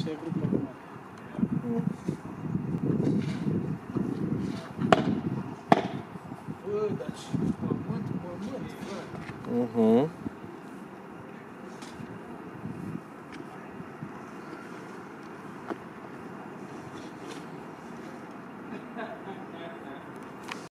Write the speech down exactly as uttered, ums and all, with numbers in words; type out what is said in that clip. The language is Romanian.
ce ai vrut acum. Bă, dar ce pământ, pământ, frate. Mhm.